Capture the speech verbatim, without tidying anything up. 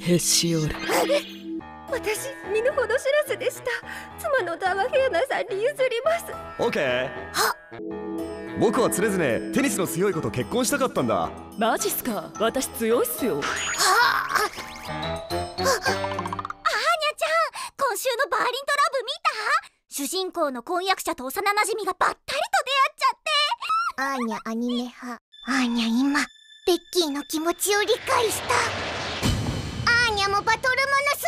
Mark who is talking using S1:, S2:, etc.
S1: へし折る。
S2: 私身の程知らずでした。妻のダワヘアナさんに譲ります。
S3: オッケー。
S2: は
S3: 僕は常々テニスの強い子と結婚したかったんだ。
S1: マジっすか。私強いっすよ。
S2: はあ、アーニャちゃん、今週のバーリントラブ見た？主人公の婚約者と幼馴染がばったりと出会っちゃって。アーニャアニメ派。アーニャ今ベッキーの気持ちを理解した。アーニャもバトルモノ